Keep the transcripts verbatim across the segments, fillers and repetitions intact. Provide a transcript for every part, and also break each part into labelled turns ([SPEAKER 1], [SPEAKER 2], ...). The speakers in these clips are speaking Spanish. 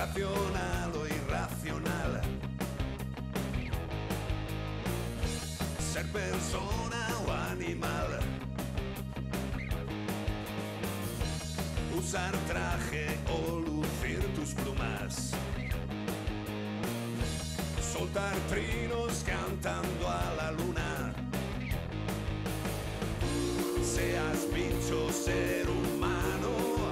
[SPEAKER 1] racional o irracional, ser persona o animal, usar traje o lucir tus plumas, soltar trinos cantando a la luna, seas bicho o ser humano,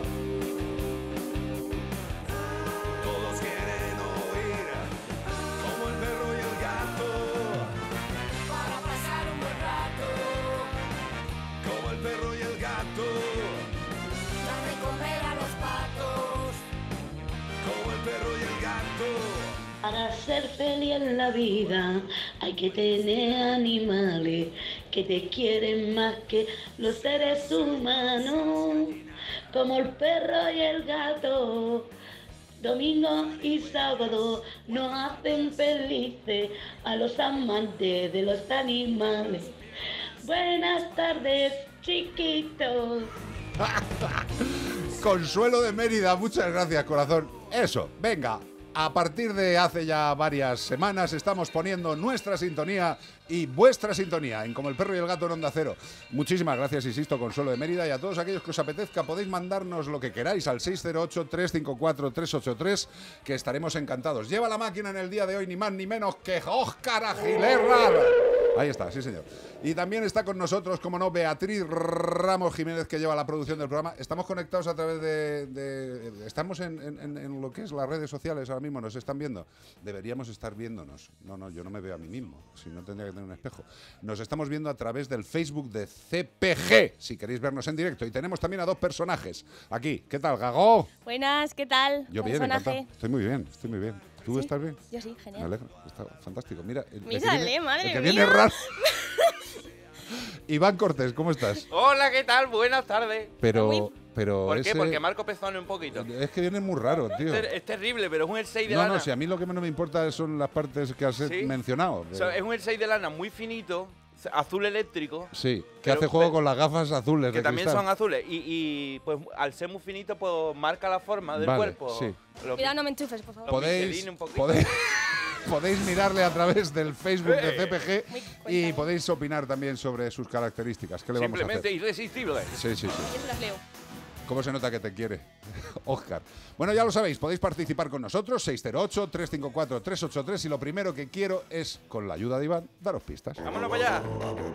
[SPEAKER 1] todos quieren oír como el perro y el gato,
[SPEAKER 2] para pasar un buen rato,
[SPEAKER 1] como el perro y el gato,
[SPEAKER 2] dar de comer a los patos,
[SPEAKER 1] como el perro y el gato.
[SPEAKER 3] Para ser feliz en la vida hay que tener animales que te quieren más que los seres humanos, como el perro y el gato. Domingo y sábado nos hacen felices a los amantes de los animales. Buenas tardes, chiquitos.
[SPEAKER 4] Consuelo de Mérida, muchas gracias, corazón. Eso, venga. A partir de hace ya varias semanas estamos poniendo nuestra sintonía y vuestra sintonía en Como el perro y el gato en Onda Cero. Muchísimas gracias, insisto, Consuelo de Mérida, y a todos aquellos que os apetezca podéis mandarnos lo que queráis al seis cero ocho, tres cinco cuatro, tres ocho tres, que estaremos encantados. Lleva la máquina en el día de hoy ni más ni menos que Óscar Aguilera. Ahí está, sí señor. Y también está con nosotros, como no, Beatriz Ramos Jiménez, que lleva la producción del programa. Estamos conectados a través de... de estamos en, en, en lo que es las redes sociales ahora mismo, nos están viendo. Deberíamos estar viéndonos. No, no, yo no me veo a mí mismo, si no tendría que tener un espejo. Nos estamos viendo a través del Facebook de C P G, si queréis vernos en directo. Y tenemos también a dos personajes aquí. ¿Qué tal, Gago?
[SPEAKER 5] Buenas, ¿qué tal?
[SPEAKER 4] Yo bien,
[SPEAKER 5] Personaje.
[SPEAKER 4] encantado. Estoy muy bien, estoy muy bien. ¿Tú
[SPEAKER 5] ¿Sí?
[SPEAKER 4] estás bien?
[SPEAKER 5] Yo sí,
[SPEAKER 4] Me
[SPEAKER 5] genial.
[SPEAKER 4] alegro, está fantástico. Mira, el, el que
[SPEAKER 5] Mírale,
[SPEAKER 4] viene,
[SPEAKER 5] madre
[SPEAKER 4] el que
[SPEAKER 5] mía.
[SPEAKER 4] viene raro. Iván Cortés, ¿cómo estás?
[SPEAKER 6] Hola, ¿qué tal? Buenas tardes.
[SPEAKER 4] Pero,
[SPEAKER 5] Muy-
[SPEAKER 4] pero
[SPEAKER 6] ¿Por qué?
[SPEAKER 4] ese-
[SPEAKER 6] Porque marco pezones un poquito.
[SPEAKER 4] es que viene muy raro, tío.
[SPEAKER 6] Es, es terrible, pero es un jersey de
[SPEAKER 4] No,
[SPEAKER 6] lana.
[SPEAKER 4] no, si a mí lo que menos me importa son las partes que has
[SPEAKER 6] ¿Sí?
[SPEAKER 4] mencionado.
[SPEAKER 6] O sea, es un jersey de lana muy finito, azul eléctrico,
[SPEAKER 4] Sí, que
[SPEAKER 6] pero-
[SPEAKER 4] hace juego
[SPEAKER 6] pero-
[SPEAKER 4] con las gafas azules
[SPEAKER 6] que
[SPEAKER 4] de
[SPEAKER 6] también
[SPEAKER 4] cristal.
[SPEAKER 6] son azules. Y, y, pues al ser muy finito, pues marca la forma del
[SPEAKER 4] Vale,
[SPEAKER 6] cuerpo.
[SPEAKER 4] sí.
[SPEAKER 6] Lo-
[SPEAKER 5] Cuidado, no me enchufes, por favor.
[SPEAKER 6] Pod-
[SPEAKER 4] Podéis,
[SPEAKER 6] Michelin un poquito.
[SPEAKER 4] podéis, podéis mirarle a través del Facebook de C P G
[SPEAKER 5] Muy
[SPEAKER 4] y
[SPEAKER 5] cuéntame.
[SPEAKER 4] podéis opinar también sobre sus características. ¿Qué le vamos a
[SPEAKER 6] Simplemente
[SPEAKER 4] hacer?
[SPEAKER 6] irresistible.
[SPEAKER 4] Sí, sí, sí.
[SPEAKER 5] Yo se las leo.
[SPEAKER 4] ¿Cómo se nota que te quiere, Óscar? Bueno, ya lo sabéis, podéis participar con nosotros, seis cero ocho, tres cinco cuatro, tres ocho tres, y lo primero que quiero es, con la ayuda de Iván, daros pistas.
[SPEAKER 6] Vámonos para allá.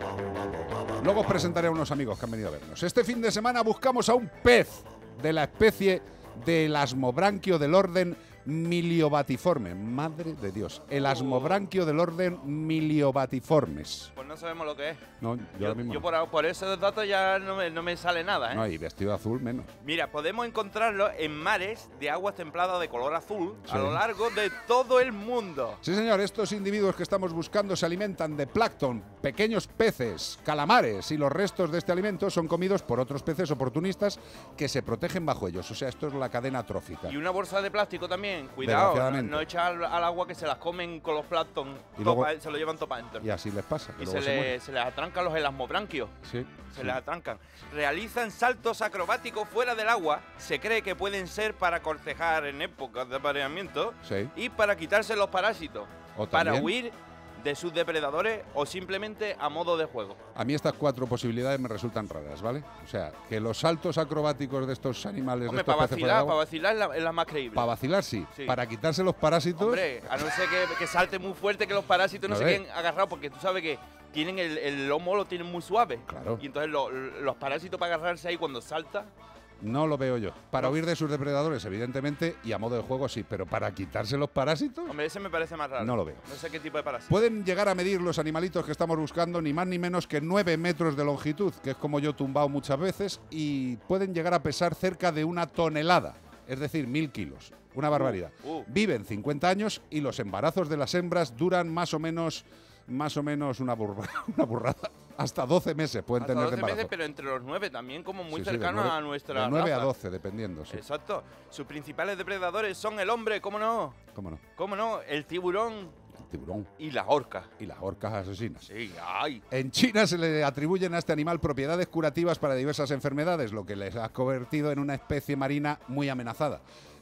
[SPEAKER 4] Luego os presentaré a unos amigos que han venido a vernos. Este fin de semana buscamos a un pez de la especie del asmobranquio del orden Miliobatiforme. Madre de Dios. El asmobranquio del orden Miliobatiformes.
[SPEAKER 6] Pues no sabemos lo que es.
[SPEAKER 4] No, yo,
[SPEAKER 6] Yo,
[SPEAKER 4] ahora mismo
[SPEAKER 6] yo
[SPEAKER 4] no.
[SPEAKER 6] por, por esos datos ya no me, no me sale nada, ¿eh?
[SPEAKER 4] No, y vestido azul menos.
[SPEAKER 6] Mira, podemos encontrarlo en mares de aguas templadas de color azul
[SPEAKER 4] Sí.
[SPEAKER 6] a lo largo de todo el mundo.
[SPEAKER 4] Sí, señor, estos individuos que estamos buscando se alimentan de plancton, pequeños peces, calamares, y los restos de este alimento son comidos por otros peces oportunistas que se protegen bajo ellos. O sea, esto es la cadena trófica.
[SPEAKER 6] Y una bolsa de plástico también, cuidado, no,
[SPEAKER 4] Desgraciadamente.
[SPEAKER 6] no echar al, al agua que se las comen con los plancton,
[SPEAKER 4] Y luego-
[SPEAKER 6] topa- se lo llevan topa dentro.
[SPEAKER 4] Y así les pasa. que
[SPEAKER 6] Y
[SPEAKER 4] luego
[SPEAKER 6] se,
[SPEAKER 4] se
[SPEAKER 6] le-
[SPEAKER 4] mueren.
[SPEAKER 6] se les atrancan los elasmobranquios.
[SPEAKER 4] Sí,
[SPEAKER 6] Se
[SPEAKER 4] sí.
[SPEAKER 6] les atrancan. Realizan saltos acrobáticos fuera del agua. Se cree que pueden ser para cortejar en épocas de apareamiento
[SPEAKER 4] Sí.
[SPEAKER 6] y para quitarse los parásitos.
[SPEAKER 4] O
[SPEAKER 6] Para
[SPEAKER 4] también-
[SPEAKER 6] huir de sus depredadores o simplemente a modo de juego.
[SPEAKER 4] A mí estas cuatro posibilidades me resultan raras, ¿vale? O sea, que los saltos acrobáticos de estos animales,
[SPEAKER 6] Hombre,
[SPEAKER 4] de estos
[SPEAKER 6] para
[SPEAKER 4] peces fuera del
[SPEAKER 6] vacilar, para
[SPEAKER 4] agua,
[SPEAKER 6] vacilar es la, es la más creíble.
[SPEAKER 4] para vacilar sí.
[SPEAKER 6] Sí.
[SPEAKER 4] Para quitarse los parásitos,
[SPEAKER 6] Hombre, a no ser que, que salte muy fuerte que los parásitos no
[SPEAKER 4] A
[SPEAKER 6] se
[SPEAKER 4] ver.
[SPEAKER 6] queden agarrados, porque tú sabes que tienen el, el lomo lo tienen muy suave.
[SPEAKER 4] Claro.
[SPEAKER 6] Y entonces lo- los parásitos para agarrarse ahí cuando salta.
[SPEAKER 4] no lo veo yo. Para
[SPEAKER 6] No.
[SPEAKER 4] huir de sus depredadores, evidentemente, y a modo de juego sí, pero para quitarse los parásitos,
[SPEAKER 6] Hombre, ese me parece más raro.
[SPEAKER 4] No lo veo.
[SPEAKER 6] No sé qué tipo de parásito.
[SPEAKER 4] pueden llegar a medir los animalitos que estamos buscando ni más ni menos que nueve metros de longitud, que es como yo he tumbado muchas veces, y pueden llegar a pesar cerca de una tonelada, es decir, mil kilos. Una barbaridad.
[SPEAKER 6] uh.
[SPEAKER 4] Viven cincuenta años y los embarazos de las hembras duran más o menos, más o menos una, burra- una burrada. Hasta doce meses pueden
[SPEAKER 6] Hasta
[SPEAKER 4] tener de
[SPEAKER 6] doce
[SPEAKER 4] embarazo.
[SPEAKER 6] meses, pero entre los nueve también, como muy
[SPEAKER 4] Sí, sí, de
[SPEAKER 6] cercano
[SPEAKER 4] nueve-
[SPEAKER 6] a nuestra
[SPEAKER 4] De nueve a
[SPEAKER 6] raza.
[SPEAKER 4] doce, dependiendo, sí.
[SPEAKER 6] Exacto. Sus principales depredadores son el hombre, ¿cómo no?
[SPEAKER 4] ¿Cómo no?
[SPEAKER 6] ¿Cómo no? El tiburón
[SPEAKER 4] El tiburón
[SPEAKER 6] y la orca.
[SPEAKER 4] y las orcas asesinas.
[SPEAKER 6] Sí, ay.
[SPEAKER 4] En China se le atribuyen a este animal propiedades curativas para diversas enfermedades, lo que les ha convertido en una especie marina muy amenazada.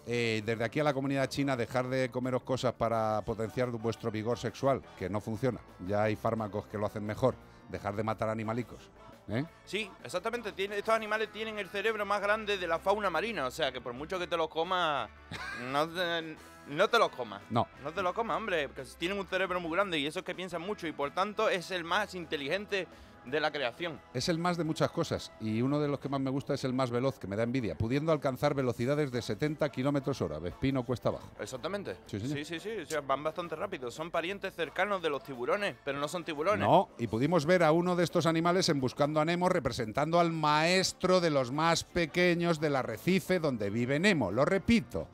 [SPEAKER 4] Eh, desde aquí a la comunidad china, dejar de comeros cosas para potenciar vuestro vigor sexual, que no funciona. Ya hay fármacos que lo hacen mejor. Dejar de matar animalicos. ¿Eh?
[SPEAKER 6] Sí, exactamente. Tiene, estos animales tienen el cerebro más grande de la fauna marina. O sea, que por mucho que te los comas, no te, no te los comas.
[SPEAKER 4] No.
[SPEAKER 6] No te los comas, hombre. Porque tienen un cerebro muy grande y eso es que piensan mucho. Y por tanto es el más inteligente de la creación.
[SPEAKER 4] Es el más de muchas cosas y uno de los que más me gusta es el más veloz, que me da envidia, pudiendo alcanzar velocidades de setenta kilómetros hora, Vespino cuesta abajo.
[SPEAKER 6] Exactamente.
[SPEAKER 4] Sí, señor.
[SPEAKER 6] sí, sí, sí. O sea, van bastante rápido. Son parientes cercanos de los tiburones, pero no son tiburones.
[SPEAKER 4] No, y pudimos ver a uno de estos animales en Buscando a Nemo representando al maestro de los más pequeños del arrecife donde vive Nemo. Lo repito.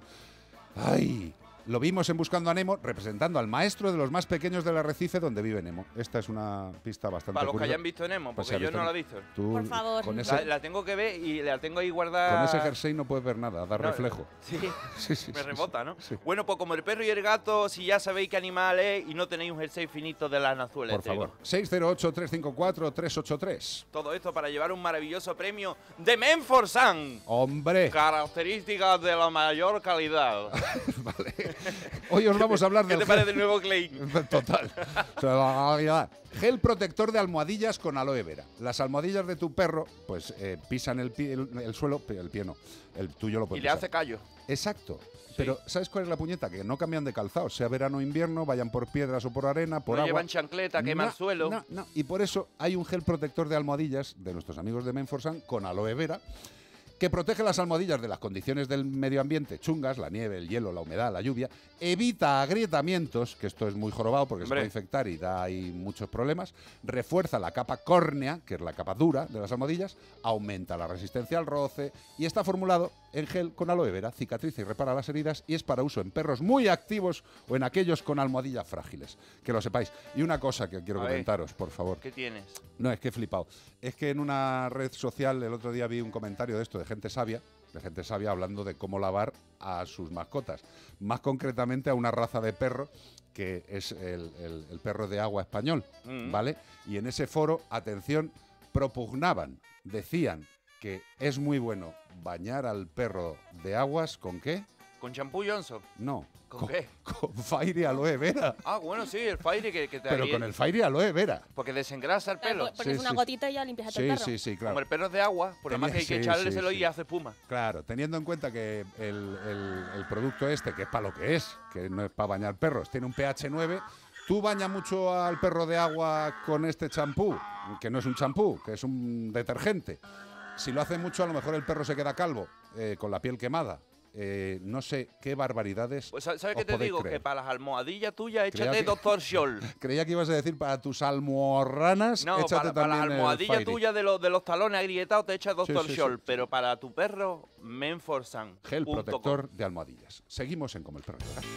[SPEAKER 4] ¡Ay! Lo vimos en Buscando a Nemo representando al maestro de los más pequeños del arrecife donde vive Nemo. Esta es una pista bastante
[SPEAKER 6] Para los que
[SPEAKER 4] curiosa.
[SPEAKER 6] hayan visto Nemo,
[SPEAKER 4] Pues
[SPEAKER 6] porque
[SPEAKER 4] se ha
[SPEAKER 6] yo
[SPEAKER 4] visto
[SPEAKER 6] no la
[SPEAKER 4] Nemo.
[SPEAKER 6] he visto.
[SPEAKER 4] Tú,
[SPEAKER 5] Por favor.
[SPEAKER 4] Con
[SPEAKER 6] La,
[SPEAKER 4] ese,
[SPEAKER 6] la tengo que ver y la tengo ahí guardada.
[SPEAKER 4] con ese jersey no puedes ver nada, da
[SPEAKER 6] No,
[SPEAKER 4] reflejo.
[SPEAKER 6] Sí,
[SPEAKER 4] Sí, sí,
[SPEAKER 6] me
[SPEAKER 4] sí,
[SPEAKER 6] rebota, ¿no?
[SPEAKER 4] sí.
[SPEAKER 6] Bueno, pues como el perro y el gato, si ya sabéis qué animal es y no tenéis un jersey finito de la Nazuela.
[SPEAKER 4] Por favor. seis cero ocho, tres cinco cuatro, tres ocho tres.
[SPEAKER 6] Todo esto para llevar un maravilloso premio de Menforsan.
[SPEAKER 4] ¡Hombre!
[SPEAKER 6] Características de la mayor calidad.
[SPEAKER 4] Vale. Hoy os vamos a hablar
[SPEAKER 6] ¿Qué
[SPEAKER 4] del
[SPEAKER 6] te parece el nuevo claim?
[SPEAKER 4] Total. O sea, la realidad. Gel protector de almohadillas con aloe vera. Las almohadillas de tu perro, pues eh, pisan el, pie, el, el suelo, el pie no, el tuyo lo puede
[SPEAKER 6] Y le hace callo.
[SPEAKER 4] Exacto. Pero ¿sabes cuál es la puñeta? Que no cambian de calzado, sea verano o invierno, vayan por piedras o por arena, por
[SPEAKER 6] No
[SPEAKER 4] agua.
[SPEAKER 6] llevan chancleta, quema
[SPEAKER 4] No,
[SPEAKER 6] el suelo.
[SPEAKER 4] No, no. Y por eso hay un gel protector de almohadillas de nuestros amigos de Menforsan con aloe vera, que protege las almohadillas de las condiciones del medio ambiente chungas, la nieve, el hielo, la humedad, la lluvia, evita agrietamientos, que esto es muy jorobado porque
[SPEAKER 6] Hombre.
[SPEAKER 4] se puede infectar y da ahí muchos problemas, refuerza la capa córnea, que es la capa dura de las almohadillas, aumenta la resistencia al roce y está formulado en gel con aloe vera, cicatriza y repara las heridas y es para uso en perros muy activos o en aquellos con almohadillas frágiles, que lo sepáis. Y una cosa que quiero
[SPEAKER 6] A ver.
[SPEAKER 4] comentaros, por favor.
[SPEAKER 6] ¿Qué tienes?
[SPEAKER 4] No, es que he flipado. Es que en una red social el otro día vi un comentario de esto, de gente sabia, de gente sabia hablando de cómo lavar a sus mascotas. Más concretamente a una raza de perro que es el, el- el perro de agua español,
[SPEAKER 6] Mm.
[SPEAKER 4] ¿vale? Y en ese foro, atención, propugnaban, decían que es muy bueno bañar al perro de aguas, ¿con qué?
[SPEAKER 6] ¿Con champú Johnson?
[SPEAKER 4] No.
[SPEAKER 6] ¿Con qué?
[SPEAKER 4] Con Fairy Aloe Vera.
[SPEAKER 6] Ah, bueno, sí, el Fairy que, que te
[SPEAKER 4] Pero
[SPEAKER 6] ahí-
[SPEAKER 4] con el Fairy Aloe Vera.
[SPEAKER 6] Porque desengrasa el pelo.
[SPEAKER 5] Claro, pones
[SPEAKER 4] Sí,
[SPEAKER 5] una
[SPEAKER 4] sí.
[SPEAKER 5] gotita y ya limpias a tu
[SPEAKER 4] Sí,
[SPEAKER 5] perro.
[SPEAKER 4] sí, sí, claro.
[SPEAKER 6] Como el perro es de agua, por lo más que hay que
[SPEAKER 4] Tenía- sí,
[SPEAKER 6] echárselo
[SPEAKER 4] sí,
[SPEAKER 6] y
[SPEAKER 4] sí.
[SPEAKER 6] hace espuma.
[SPEAKER 4] Claro, teniendo en cuenta que el, el- el producto este, que es para lo que es, que no es para bañar perros, tiene un pH nueve, ¿tú bañas mucho al perro de agua con este champú? Que no es un champú, que es un detergente. Si lo hace mucho, a lo mejor el perro se queda calvo, eh, con la piel quemada. Eh, no sé qué barbaridades.
[SPEAKER 6] Pues, ¿sabes
[SPEAKER 4] os
[SPEAKER 6] qué te
[SPEAKER 4] podéis
[SPEAKER 6] digo?
[SPEAKER 4] creer.
[SPEAKER 6] Que para las almohadillas tuyas,
[SPEAKER 4] Creía
[SPEAKER 6] échate
[SPEAKER 4] que-
[SPEAKER 6] doctor Scholl.
[SPEAKER 4] Creía que ibas a decir para tus almorranas,
[SPEAKER 6] No,
[SPEAKER 4] échate
[SPEAKER 6] para, para las
[SPEAKER 4] también el
[SPEAKER 6] almohadillas
[SPEAKER 4] Fairy.
[SPEAKER 6] tuyas de los, de los talones agrietados te echa doctor
[SPEAKER 4] sí, sí.
[SPEAKER 6] Scholl. Pero para tu perro, Menforsan.
[SPEAKER 4] Gel
[SPEAKER 6] punto com.
[SPEAKER 4] protector de almohadillas. Seguimos en Como el Perro y el Gato.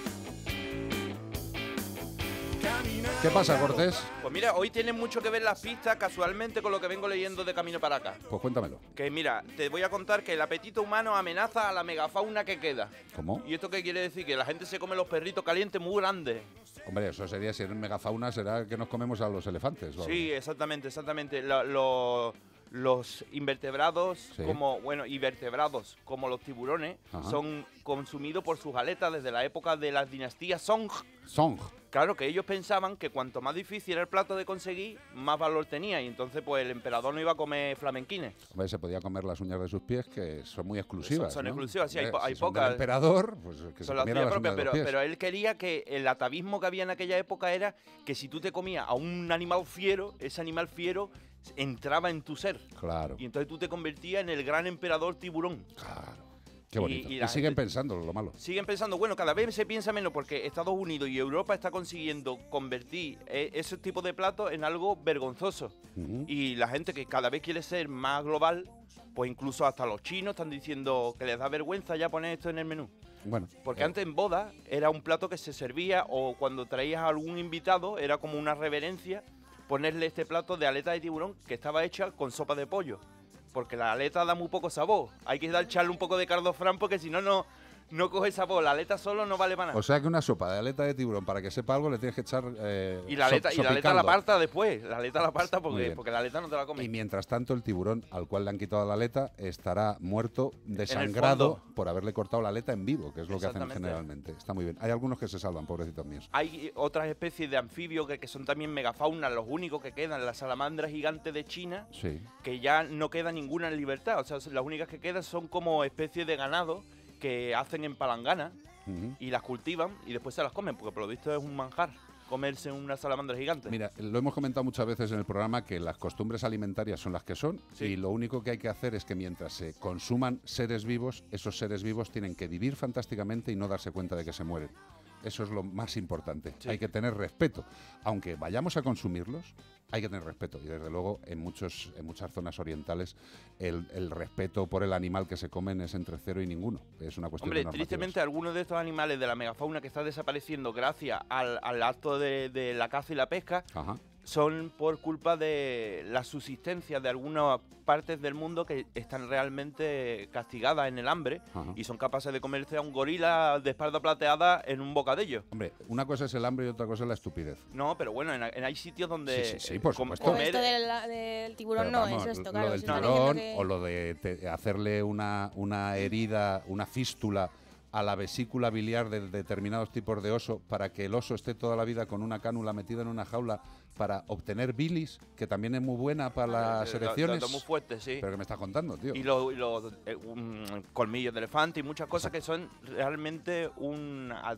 [SPEAKER 4] ¿Qué pasa, Cortés?
[SPEAKER 6] Pues mira, hoy tienen mucho que ver las pistas casualmente con lo que vengo leyendo de camino para acá.
[SPEAKER 4] Pues cuéntamelo.
[SPEAKER 6] Que mira, te voy a contar que el apetito humano amenaza a la megafauna que queda.
[SPEAKER 4] ¿Cómo?
[SPEAKER 6] ¿Y esto qué quiere decir? Que la gente se come los perritos calientes muy grandes.
[SPEAKER 4] Hombre, eso sería, si eres megafauna, será que nos comemos a los elefantes. ¿o?
[SPEAKER 6] Sí, exactamente, exactamente. Lo- lo- los invertebrados,
[SPEAKER 4] Sí.
[SPEAKER 6] como, bueno, invertebrados, como los tiburones,
[SPEAKER 4] Ajá.
[SPEAKER 6] son consumidos por sus aletas desde la época de las dinastías Song.
[SPEAKER 4] Song.
[SPEAKER 6] Claro, que ellos pensaban que cuanto más difícil era el plato de conseguir, más valor tenía. Y entonces, pues, el emperador no iba a comer flamenquines.
[SPEAKER 4] Hombre, se podía comer las uñas de sus pies, que son muy exclusivas.
[SPEAKER 6] Son- son
[SPEAKER 4] ¿no?
[SPEAKER 6] exclusivas, sí, hay
[SPEAKER 4] Hombre,
[SPEAKER 6] po- hay
[SPEAKER 4] si son del
[SPEAKER 6] pocas.
[SPEAKER 4] emperador, pues que se
[SPEAKER 6] Son las
[SPEAKER 4] comiera
[SPEAKER 6] suyas
[SPEAKER 4] las
[SPEAKER 6] propias,
[SPEAKER 4] uñas de
[SPEAKER 6] pero,
[SPEAKER 4] los pies.
[SPEAKER 6] pero él quería que el atavismo que había en aquella época era que si tú te comías a un animal fiero, ese animal fiero entraba en tu ser.
[SPEAKER 4] Claro,
[SPEAKER 6] Y entonces tú te convertías en el gran emperador tiburón.
[SPEAKER 4] claro. Qué
[SPEAKER 6] Y-
[SPEAKER 4] bonito.
[SPEAKER 6] y
[SPEAKER 4] Y,
[SPEAKER 6] la
[SPEAKER 4] siguen
[SPEAKER 6] gente-
[SPEAKER 4] pensando lo malo.
[SPEAKER 6] Siguen pensando, bueno, cada vez se piensa menos porque Estados Unidos y Europa está consiguiendo convertir eh, ese tipo de platos en algo vergonzoso.
[SPEAKER 4] Ujú.
[SPEAKER 6] Y la gente que cada vez quiere ser más global, pues incluso hasta los chinos están diciendo que les da vergüenza ya poner esto en el menú.
[SPEAKER 4] Bueno,
[SPEAKER 6] Porque
[SPEAKER 4] eh,
[SPEAKER 6] antes en boda era un plato que se servía o cuando traías a algún invitado era como una reverencia ponerle este plato de aleta de tiburón que estaba hecha con sopa de pollo. Porque la aleta da muy poco sabor. Hay que dar echarle un poco de cardofrán porque si no, no no coge sabor. La aleta solo no vale para nada.
[SPEAKER 4] O sea que una sopa de aleta de tiburón, para que sepa algo, le tienes que echar eh,
[SPEAKER 6] y la aleta,
[SPEAKER 4] so,
[SPEAKER 6] y la aleta la
[SPEAKER 4] sopicaldo.
[SPEAKER 6] aparta después. La aleta la aparta
[SPEAKER 4] Muy
[SPEAKER 6] porque,
[SPEAKER 4] bien.
[SPEAKER 6] porque la aleta no te la comes.
[SPEAKER 4] Y mientras tanto, el tiburón al cual le han quitado la aleta estará muerto, desangrado,
[SPEAKER 6] fondo.
[SPEAKER 4] por haberle cortado la aleta en vivo, que es lo que hacen
[SPEAKER 6] Exactamente.
[SPEAKER 4] generalmente. Está muy bien. Hay algunos que se salvan, pobrecitos míos.
[SPEAKER 6] Hay otras especies de anfibios que, que son también megafauna, los únicos que quedan, la salamandra gigante de China,
[SPEAKER 4] Sí.
[SPEAKER 6] que ya no queda ninguna en libertad. O sea, las únicas que quedan son como especies de ganado que hacen en palangana
[SPEAKER 4] Ujú.
[SPEAKER 6] y las cultivan y después se las comen, porque por lo visto es un manjar comerse una salamandra gigante.
[SPEAKER 4] Mira, lo hemos comentado muchas veces en el programa que las costumbres alimentarias son las que son
[SPEAKER 6] Sí.
[SPEAKER 4] y lo único que hay que hacer es que mientras se consuman seres vivos, esos seres vivos tienen que vivir fantásticamente y no darse cuenta de que se mueren. Eso es lo más importante.
[SPEAKER 6] Sí.
[SPEAKER 4] Hay que tener respeto. Aunque vayamos a consumirlos, hay que tener respeto. Y desde luego, en muchos, en muchas zonas orientales, el, el respeto por el animal que se comen es entre cero y ninguno. Es una cuestión
[SPEAKER 6] Hombre,
[SPEAKER 4] de normativas.
[SPEAKER 6] tristemente algunos de estos animales de la megafauna que está desapareciendo gracias al, al acto de, de la caza y la pesca
[SPEAKER 4] Ajá.
[SPEAKER 6] son por culpa de la subsistencia de algunas partes del mundo que están realmente castigadas en el hambre
[SPEAKER 4] Ajá.
[SPEAKER 6] y son capaces de comerse a un gorila de espalda plateada en un bocadillo.
[SPEAKER 4] Hombre, una cosa es el hambre y otra cosa es la estupidez.
[SPEAKER 6] No, pero bueno, en, en hay sitios donde
[SPEAKER 4] Sí, sí, sí, por
[SPEAKER 6] com-
[SPEAKER 4] supuesto.
[SPEAKER 5] Pero
[SPEAKER 6] comer...
[SPEAKER 5] esto del, del tiburón
[SPEAKER 4] Pero
[SPEAKER 5] no
[SPEAKER 4] vamos,
[SPEAKER 5] es esto,
[SPEAKER 4] lo
[SPEAKER 5] claro.
[SPEAKER 4] del
[SPEAKER 5] se está
[SPEAKER 4] tiburón
[SPEAKER 5] diciendo que-
[SPEAKER 4] o lo de te- hacerle una, una herida, una fístula a la vesícula biliar de determinados tipos de oso para que el oso esté toda la vida con una cánula metida en una jaula para obtener bilis, que también es muy buena para las
[SPEAKER 6] Eh, lo-
[SPEAKER 4] erecciones.
[SPEAKER 6] lo- lo muy fuerte, sí.
[SPEAKER 4] ¿Pero qué me estás contando, tío?
[SPEAKER 6] Y los, y los, eh, un- colmillos de elefante y muchas cosas que son realmente un... a-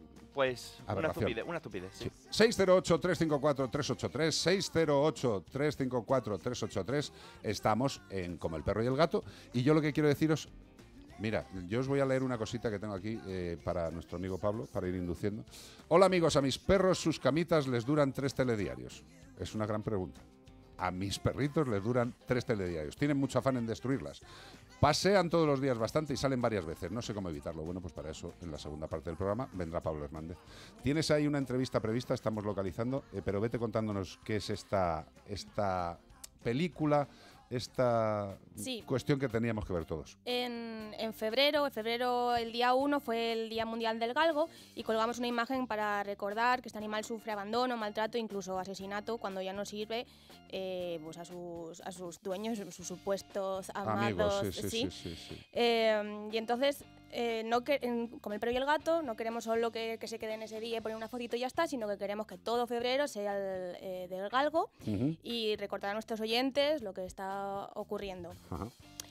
[SPEAKER 6] Pues una
[SPEAKER 4] Aberración.
[SPEAKER 6] estupidez, una estupidez, sí.
[SPEAKER 4] Sí. seis cero ocho, tres cinco cuatro, tres ocho tres, seis cero ocho, tres cinco cuatro, tres ocho tres. Estamos en Como el perro y el gato. Y yo lo que quiero deciros, mira, yo os voy a leer una cosita que tengo aquí eh, para nuestro amigo Pablo, para ir induciendo. Hola amigos, a mis perros sus camitas les duran tres telediarios. Es una gran pregunta. A mis perritos les duran tres telediarios. Tienen mucho afán en destruirlas. Pasean todos los días bastante y salen varias veces. No sé cómo evitarlo. Bueno, pues para eso, en la segunda parte del programa, vendrá Pablo Hernández. Tienes ahí una entrevista prevista, estamos localizando, eh, pero vete contándonos qué es esta, esta película, esta
[SPEAKER 5] Sí.
[SPEAKER 4] cuestión que teníamos que ver todos.
[SPEAKER 5] En, en febrero, en febrero el día uno fue el Día Mundial del Galgo y colgamos una imagen para recordar que este animal sufre abandono, maltrato, incluso asesinato cuando ya no sirve eh, pues a, sus, a sus dueños, sus supuestos amados.
[SPEAKER 4] Amigos, sí, sí, sí, sí, sí.
[SPEAKER 5] Eh, y entonces, eh, no que, en, como el perro y el gato, no queremos solo que, que se quede en ese día y poner una fotito y ya está, sino que queremos que todo febrero sea el eh, del galgo
[SPEAKER 4] Ujú.
[SPEAKER 5] y recordar a nuestros oyentes lo que está ocurriendo.
[SPEAKER 4] Ajá.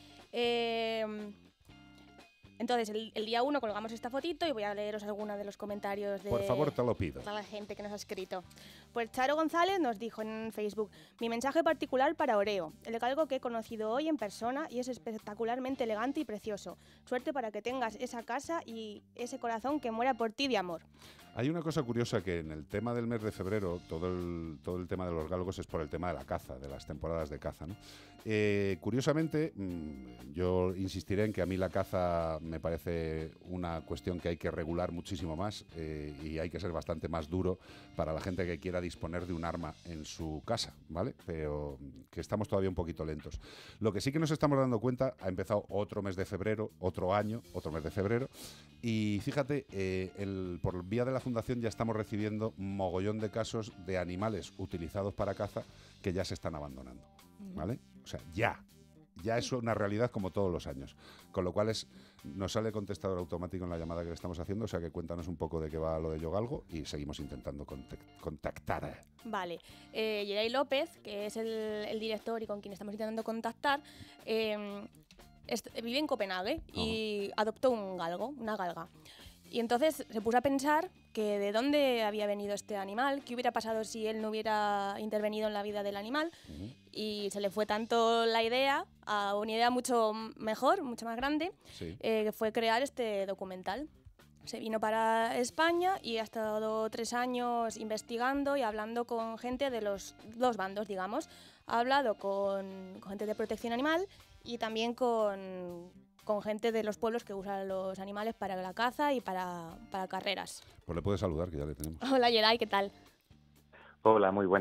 [SPEAKER 5] Eh, entonces, el, el día uno colgamos esta fotito y voy a leeros algunos de los comentarios de,
[SPEAKER 4] Por favor, te lo pido.
[SPEAKER 5] de la gente que nos ha escrito. Pues Charo González nos dijo en Facebook: mi mensaje particular para Oreo, el galgo que he conocido hoy en persona y es espectacularmente elegante y precioso. Suerte para que tengas esa casa y ese corazón que muera por ti de amor.
[SPEAKER 4] Hay una cosa curiosa que en el tema del mes de febrero, todo el, todo el tema de los galgos es por el tema de la caza, de las temporadas de caza, ¿no? Eh, curiosamente, mmm, yo insistiré en que a mí la caza me parece una cuestión que hay que regular muchísimo más eh, y hay que ser bastante más duro para la gente que quiera disponer de un arma en su casa, ¿vale? Pero que estamos todavía un poquito lentos. Lo que sí que nos estamos dando cuenta, ha empezado otro mes de febrero, otro año, otro mes de febrero, y fíjate, eh, el, por vía de la Fundación ya estamos recibiendo un mogollón de casos de animales utilizados para caza que ya se están abandonando, ¿vale? O sea, ya, ya es una realidad como todos los años. Con lo cual es, nos sale contestador automático en la llamada que le estamos haciendo, o sea que cuéntanos un poco de qué va lo de Yo Galgo y seguimos intentando contact- contactar.
[SPEAKER 5] Vale, eh, Yeray López, que es el, el director y con quien estamos intentando contactar, eh, est- vive en Copenhague y adoptó un galgo, una galga. Y entonces se puso a pensar que de dónde había venido este animal, qué hubiera pasado si él no hubiera intervenido en la vida del animal.
[SPEAKER 4] Uh-huh.
[SPEAKER 5] Y se le fue tanto la idea a una idea mucho mejor, mucho más grande,
[SPEAKER 4] Sí.
[SPEAKER 5] eh, que fue crear este documental. Se vino para España y ha estado tres años investigando y hablando con gente de los dos bandos, digamos. Ha hablado con, con gente de protección animal y también con, con gente de los pueblos que usan los animales para la caza y para, para carreras.
[SPEAKER 4] Pues le puedes saludar, que ya le tenemos.
[SPEAKER 5] Hola Yeray, ¿qué tal?
[SPEAKER 7] Hola, muy buenas.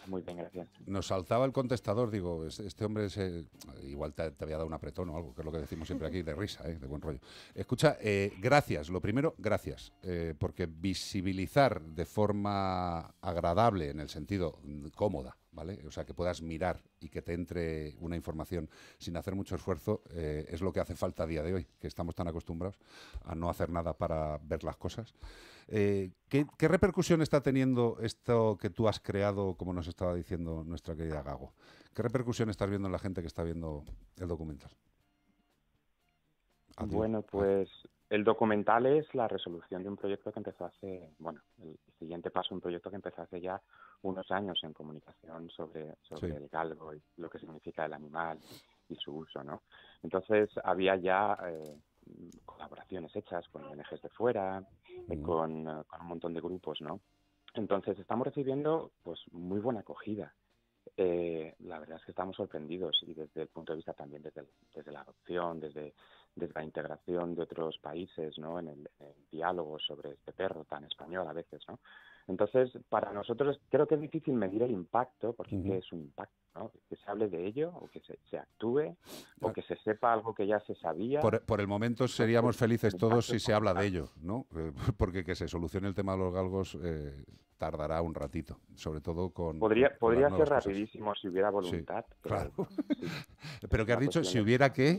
[SPEAKER 7] Muy bien, gracias.
[SPEAKER 4] Nos saltaba el contestador, digo, es- este hombre se, igual te, te había dado un apretón o algo, que es lo que decimos siempre aquí, de risa, ¿eh? De buen rollo. Escucha, eh, gracias, lo primero, gracias, eh, porque visibilizar de forma agradable, en el sentido mm, cómoda, ¿vale? O sea, que puedas mirar y que te entre una información sin hacer mucho esfuerzo, eh, es lo que hace falta a día de hoy, que estamos tan acostumbrados a no hacer nada para ver las cosas. Eh, ¿qué, qué repercusión está teniendo esto que tú has creado, como nos estaba diciendo nuestra querida Gago? ¿Qué repercusión estás viendo en la gente que está viendo el documental? Adiós.
[SPEAKER 7] Bueno, pues el documental es la resolución de un proyecto que empezó hace, bueno, el siguiente paso, un proyecto que empezó hace ya unos años en comunicación sobre, sobre
[SPEAKER 4] Sí.
[SPEAKER 7] el galgo y lo que significa el animal y su uso, ¿no? Entonces había ya eh, colaboraciones hechas con O N Ges de fuera, eh,
[SPEAKER 4] Mm.
[SPEAKER 7] con, eh, con un montón de grupos, ¿no? Entonces estamos recibiendo pues muy buena acogida. Eh, la verdad es que estamos sorprendidos y desde el punto de vista también desde, el- desde la adopción, desde, desde la integración de otros países, ¿no? En el, en el diálogo sobre este perro tan español a veces, ¿no? Entonces, para nosotros creo que es difícil medir el impacto, porque
[SPEAKER 4] Ujú.
[SPEAKER 7] ¿qué es un impacto? ¿No? Que se hable de ello, o que se, se actúe, o
[SPEAKER 4] Ah.
[SPEAKER 7] que se sepa algo que ya se sabía.
[SPEAKER 4] Por, por el momento seríamos felices
[SPEAKER 7] el
[SPEAKER 4] todos
[SPEAKER 7] impacto
[SPEAKER 4] si
[SPEAKER 7] es
[SPEAKER 4] se habla de
[SPEAKER 7] fundamental.
[SPEAKER 4] ello, ¿no? Eh, porque que se solucione el tema de los galgos eh, tardará un ratito, sobre todo con,
[SPEAKER 7] Podría,
[SPEAKER 4] con- con
[SPEAKER 7] podría
[SPEAKER 4] las
[SPEAKER 7] ser
[SPEAKER 4] nuevas cosas.
[SPEAKER 7] rapidísimo si hubiera voluntad, pero
[SPEAKER 4] Claro.
[SPEAKER 7] sí,
[SPEAKER 4] Pero que has
[SPEAKER 7] la
[SPEAKER 4] dicho,
[SPEAKER 7] cuestión
[SPEAKER 4] si
[SPEAKER 7] es
[SPEAKER 4] hubiera que...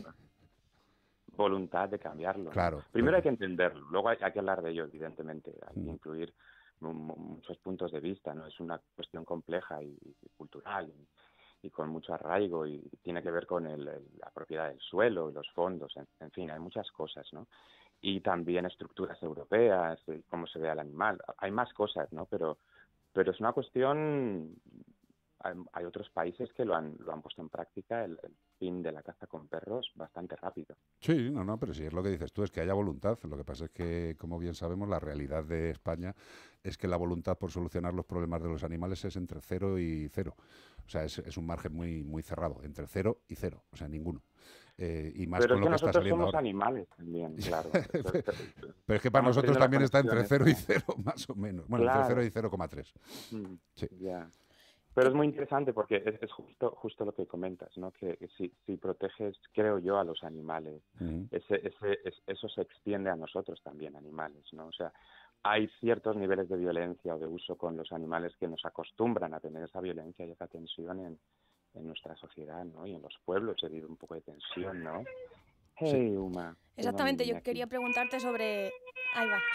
[SPEAKER 7] voluntad de cambiarlo, ¿no?
[SPEAKER 4] Claro,
[SPEAKER 7] Primero
[SPEAKER 4] pero-
[SPEAKER 7] hay que entenderlo, luego hay, hay que hablar de ello, evidentemente, hay que
[SPEAKER 4] Mm.
[SPEAKER 7] incluir mu- mu- muchos puntos de vista, ¿no? Es una cuestión compleja y, y cultural y, y con mucho arraigo y tiene que ver con el- el- la propiedad del suelo y los fondos, en, en fin, hay muchas cosas, ¿no? Y también estructuras europeas, eh, cómo se ve al animal, hay más cosas, ¿no? Pero, pero es una cuestión, hay, hay otros países que lo han, lo han puesto en práctica, el, el fin de la caza con perros, bastante rápido.
[SPEAKER 4] Sí, no, no, pero si es lo que dices tú, es que haya voluntad. Lo que pasa es que, como bien sabemos, la realidad de España es que la voluntad por solucionar los problemas de los animales es entre cero y cero. O sea, es, es un margen muy, muy cerrado, entre cero y cero, o sea, ninguno. Eh, y más
[SPEAKER 7] Pero
[SPEAKER 4] con
[SPEAKER 7] es
[SPEAKER 4] lo
[SPEAKER 7] que
[SPEAKER 4] que está
[SPEAKER 7] nosotros
[SPEAKER 4] saliendo
[SPEAKER 7] somos
[SPEAKER 4] ahora.
[SPEAKER 7] animales también, claro. Esto- esto-
[SPEAKER 4] Pero es que para
[SPEAKER 7] estamos
[SPEAKER 4] nosotros
[SPEAKER 7] haciendo la
[SPEAKER 4] también está entre
[SPEAKER 7] conexión
[SPEAKER 4] cero y
[SPEAKER 7] esta.
[SPEAKER 4] cero, más o menos. Bueno,
[SPEAKER 7] Claro.
[SPEAKER 4] entre cero y cero coma tres.
[SPEAKER 7] Mm,
[SPEAKER 4] Sí.
[SPEAKER 7] ya. Pero es muy interesante porque es, es justo justo lo que comentas, ¿no? Que si, si proteges, creo yo, a los animales,
[SPEAKER 4] Ujú.
[SPEAKER 7] ese, ese, es- eso se extiende a nosotros también, animales, ¿no? O sea, hay ciertos niveles de violencia o de uso con los animales que nos acostumbran a tener esa violencia y esa tensión en, en nuestra sociedad, ¿no? Y en los pueblos se vive un poco de tensión, ¿no? Hey, Uma. tengo a mi
[SPEAKER 5] Exactamente, yo
[SPEAKER 7] niña aquí.
[SPEAKER 5] quería preguntarte sobre... Ahí va.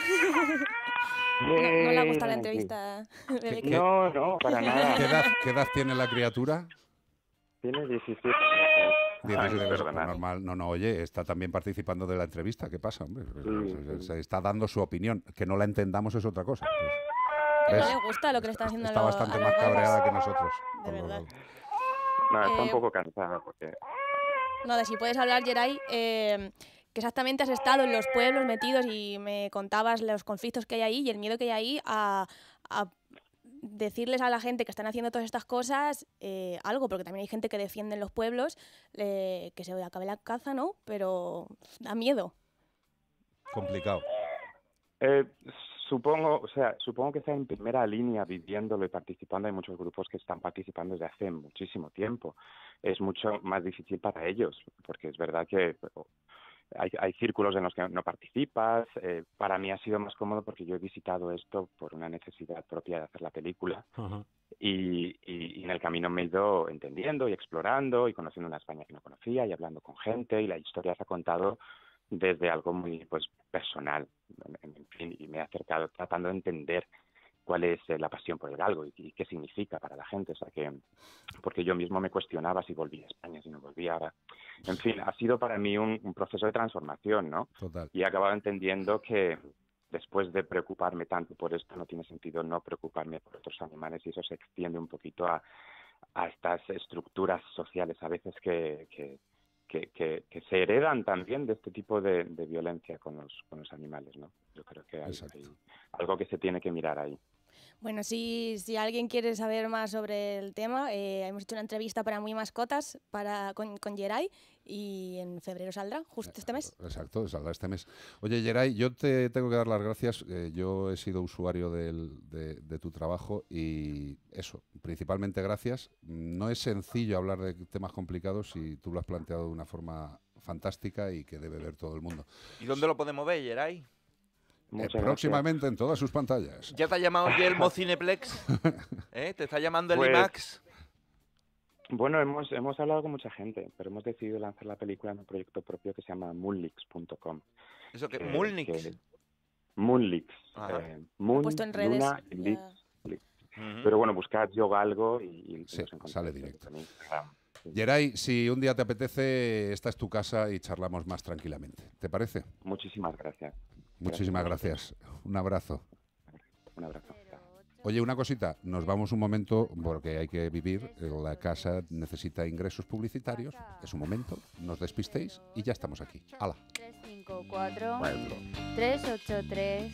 [SPEAKER 5] No, no le gusta la
[SPEAKER 7] Bien,
[SPEAKER 5] entrevista.
[SPEAKER 4] ¿Qué-
[SPEAKER 5] Bebé,
[SPEAKER 4] qué-
[SPEAKER 5] que-
[SPEAKER 7] No, no, para nada.
[SPEAKER 4] ¿Qué edad, qué edad tiene la criatura?
[SPEAKER 7] Tiene diecisiete años.
[SPEAKER 4] diecisiete,
[SPEAKER 7] Ay,
[SPEAKER 4] pues,
[SPEAKER 7] perdonad.
[SPEAKER 4] normal. No, no, oye, está también participando de la entrevista. ¿Qué pasa, hombre?
[SPEAKER 7] Sí,
[SPEAKER 4] se,
[SPEAKER 7] sí.
[SPEAKER 4] se está dando su opinión. Que no la entendamos es otra cosa. Pues,
[SPEAKER 5] que no
[SPEAKER 4] ¿ves?
[SPEAKER 5] le gusta lo que le están haciendo
[SPEAKER 4] Está
[SPEAKER 5] a, lo-
[SPEAKER 4] bastante
[SPEAKER 5] a
[SPEAKER 4] más
[SPEAKER 5] los galgos.
[SPEAKER 4] cabreada que nosotros.
[SPEAKER 5] De
[SPEAKER 4] con los
[SPEAKER 5] verdad.
[SPEAKER 4] galgos.
[SPEAKER 7] No, está
[SPEAKER 5] Eh,
[SPEAKER 7] un poco cansada porque
[SPEAKER 5] No, de si puedes hablar, Geray, eh, que exactamente has estado en los pueblos metidos y me contabas los conflictos que hay ahí y el miedo que hay ahí a, a decirles a la gente que están haciendo todas estas cosas eh, algo, porque también hay gente que defiende en los pueblos eh, que se acabe la caza, ¿no? Pero da miedo.
[SPEAKER 4] Complicado.
[SPEAKER 7] Eh, supongo, o sea, supongo que está en primera línea viviéndolo y participando. Hay muchos grupos que están participando desde hace muchísimo tiempo. Es mucho más difícil para ellos, porque es verdad que hay, hay círculos en los que no participas. Eh, para mí ha sido más cómodo porque yo he visitado esto por una necesidad propia de hacer la película.
[SPEAKER 4] Ajá.
[SPEAKER 7] Y, y, y en el camino me he ido entendiendo y explorando y conociendo una España que no conocía y hablando con gente, y la historia se ha contado desde algo muy pues personal, en, en fin, y me he acercado tratando de entender cuál es eh, la pasión por el galgo y, y qué significa para la gente, o sea que porque yo mismo me cuestionaba si volvía a España, si no volvía ahora. En fin, ha sido para mí un, un proceso de transformación, ¿no?
[SPEAKER 4] Total.
[SPEAKER 7] Y he acabado entendiendo que después de preocuparme tanto por esto, no tiene sentido no preocuparme por otros animales, y eso se extiende un poquito a, a estas estructuras sociales a veces que, que, que, que, que se heredan también de este tipo de, de violencia con los, con los animales, ¿no? Yo creo que hay,
[SPEAKER 4] Exacto.
[SPEAKER 7] hay algo que se tiene que mirar ahí.
[SPEAKER 5] Bueno, si, si alguien quiere saber más sobre el tema, eh, hemos hecho una entrevista para Muy Mascotas para, con, con Geray y en febrero saldrá, justo este mes.
[SPEAKER 4] Exacto, saldrá este mes. Oye, Geray, yo te tengo que dar las gracias. Eh, yo he sido usuario del, de, de tu trabajo y eso, principalmente gracias. No es sencillo hablar de temas complicados y tú lo has planteado de una forma fantástica y que debe ver todo el mundo.
[SPEAKER 6] ¿Y dónde lo podemos ver, Geray?
[SPEAKER 4] Eh, próximamente en todas sus pantallas.
[SPEAKER 6] ¿Ya te ha llamado Yelmo Cineplex? ¿Eh? ¿Te está llamando el
[SPEAKER 7] Pues,
[SPEAKER 6] IMAX?
[SPEAKER 7] Bueno, hemos, hemos hablado con mucha gente, pero hemos decidido lanzar la película en un proyecto propio que se llama moonlix punto com.
[SPEAKER 6] ¿Eso qué?
[SPEAKER 7] Que-
[SPEAKER 6] ¿Moonlix?
[SPEAKER 7] que- Moonlix.
[SPEAKER 6] Ajá.
[SPEAKER 7] Eh, Moon,
[SPEAKER 5] Puesto en redes.
[SPEAKER 7] Luna,
[SPEAKER 5] ya.
[SPEAKER 7] Lix, Lix.
[SPEAKER 6] Ujú.
[SPEAKER 7] Pero bueno, buscad Yoga Algo y, y
[SPEAKER 4] Sí,
[SPEAKER 7] nos encontráis
[SPEAKER 4] sale directo.
[SPEAKER 7] en Instagram. Sí.
[SPEAKER 4] Geray, si un día te apetece, esta es tu casa y charlamos más tranquilamente. ¿Te parece?
[SPEAKER 7] Muchísimas gracias.
[SPEAKER 4] Muchísimas gracias. Un abrazo.
[SPEAKER 7] Un abrazo. Chao.
[SPEAKER 4] Oye, una cosita, nos vamos un momento porque hay que vivir, la casa necesita ingresos publicitarios, es un momento, no os despistéis y ya estamos aquí. ¡Hala!
[SPEAKER 8] tres cinco cuatro, tres ocho tres,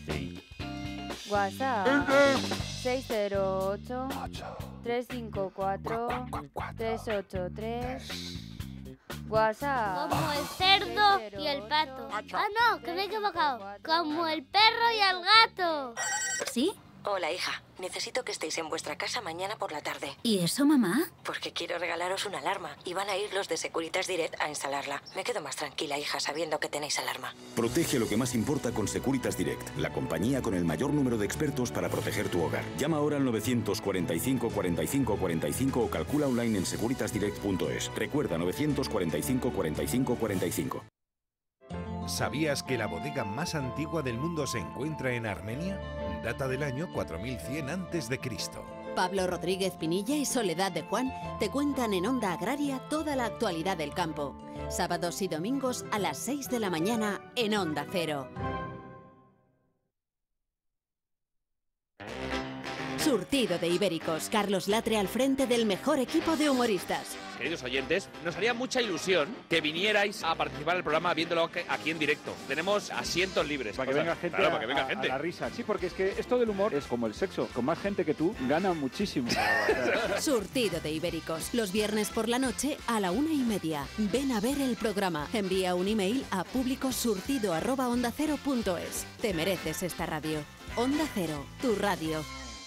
[SPEAKER 8] WhatsApp seis cero ocho, tres cinco cuatro, tres ocho tres, WhatsApp
[SPEAKER 2] Como el cerdo y el pato. Ah, no, que me he equivocado. Como el perro y el gato.
[SPEAKER 9] ¿Sí? Hola, hija. Necesito que estéis en vuestra casa mañana por la tarde.
[SPEAKER 10] ¿Y eso, mamá?
[SPEAKER 9] Porque quiero regalaros una alarma y van a ir los de Securitas Direct a instalarla. Me quedo más tranquila, hija, sabiendo que tenéis alarma.
[SPEAKER 11] Protege lo que más importa con Securitas Direct, la compañía con el mayor número de expertos para proteger tu hogar. Llama ahora al novecientos cuarenta y cinco, cuarenta y cinco, cuarenta y cinco o calcula online en securitas direct punto es. Recuerda, novecientos cuarenta y cinco, cuarenta y cinco, cuarenta y cinco.
[SPEAKER 12] ¿Sabías que la bodega más antigua del mundo se encuentra en Armenia? Data del año cuatro mil cien antes de Cristo.
[SPEAKER 13] Pablo Rodríguez Pinilla y Soledad de Juan te cuentan en Onda Agraria toda la actualidad del campo. Sábados y domingos a las seis de la mañana en Onda Cero. Surtido de Ibéricos. Carlos Latre al frente del mejor equipo de humoristas.
[SPEAKER 14] Queridos oyentes, nos haría mucha ilusión que vinierais a participar en el programa viéndolo aquí en directo. Tenemos asientos libres.
[SPEAKER 15] Para que
[SPEAKER 14] O sea,
[SPEAKER 15] venga gente,
[SPEAKER 14] claro,
[SPEAKER 15] a,
[SPEAKER 14] para que venga
[SPEAKER 15] a-
[SPEAKER 14] gente.
[SPEAKER 15] a la risa. Sí, porque es que esto del humor es como el sexo. Con más gente que tú, gana muchísimo.
[SPEAKER 13] Surtido de Ibéricos. Los viernes por la noche a la una y media. Ven a ver el programa. Envía un email a públicosurtido arroba onda cero punto es. Te mereces esta radio. Onda Cero, tu radio.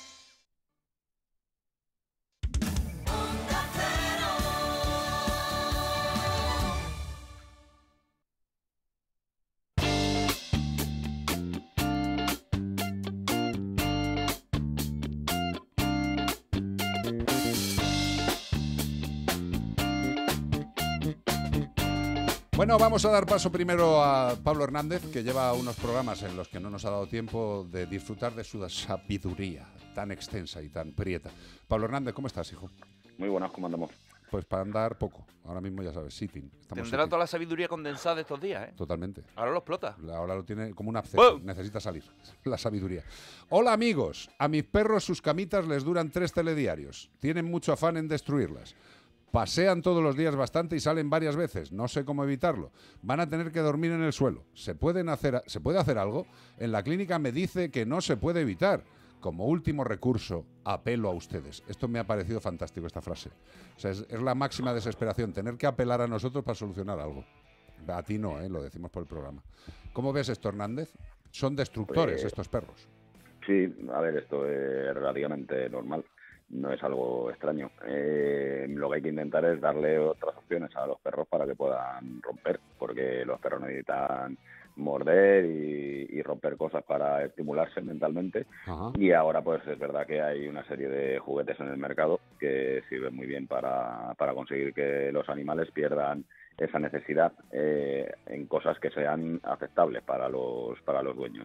[SPEAKER 4] Bueno, vamos a dar paso primero a Pablo Hernández, que lleva unos programas en los que no nos ha dado tiempo de disfrutar de su sabiduría tan extensa y tan prieta. Pablo Hernández, ¿cómo estás, hijo?
[SPEAKER 16] Muy buenas, ¿cómo andamos?
[SPEAKER 4] Pues para andar poco. Ahora mismo ya sabes, sitting. Estamos
[SPEAKER 6] Tendrá
[SPEAKER 4] sitting.
[SPEAKER 6] toda la sabiduría condensada de estos días, ¿eh?
[SPEAKER 4] Totalmente.
[SPEAKER 6] Ahora lo explota.
[SPEAKER 4] Ahora lo tiene como un absceso.
[SPEAKER 6] ¡Bum!
[SPEAKER 4] Necesita salir la sabiduría. Hola, amigos. A mis perros sus camitas les duran tres telediarios. Tienen mucho afán en destruirlas. Pasean todos los días bastante y salen varias veces. No sé cómo evitarlo. Van a tener que dormir en el suelo. ¿Se pueden hacer, ¿se puede hacer algo? En la clínica me dice que no se puede evitar. Como último recurso, apelo a ustedes. Esto me ha parecido fantástico, esta frase. O sea, es, es la máxima desesperación, tener que apelar a nosotros para solucionar algo. A ti no, ¿eh? Lo decimos por el programa. ¿Cómo ves esto, Hernández? Son destructores
[SPEAKER 16] Pues,
[SPEAKER 4] estos perros.
[SPEAKER 16] Sí, a ver, esto es relativamente normal, no es algo extraño. Eh, lo que hay que intentar es darle otras opciones a los perros para que puedan romper, porque los perros necesitan morder y, y romper cosas para estimularse mentalmente.
[SPEAKER 4] Ajá.
[SPEAKER 16] Y ahora pues es verdad que hay una serie de juguetes en el mercado que sirven muy bien para, para conseguir que los animales pierdan esa necesidad eh, en cosas que sean aceptables para los, para los dueños.